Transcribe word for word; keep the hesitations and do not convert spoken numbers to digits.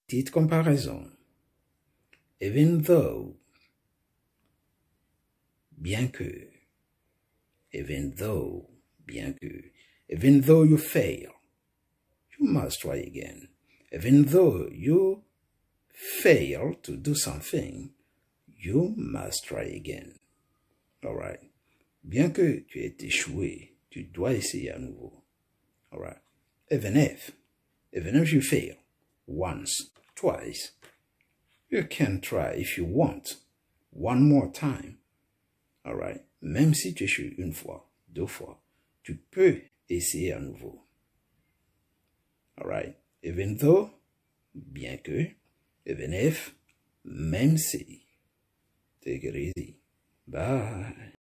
Petite comparaison. Even though. Bien que. Even though. Bien que. Even though you fail, you must try again. Even though you fail to do something, you must try again. Alright. Bien que tu aies échoué, tu dois essayer à nouveau. Alright. Even if. Even if you fail once, twice, you can try if you want one more time. Alright. Même si tu échoues une fois, deux fois, tu peux essayer à nouveau. Alright. Even though, bien que, even if, même si. Take it easy. Bye.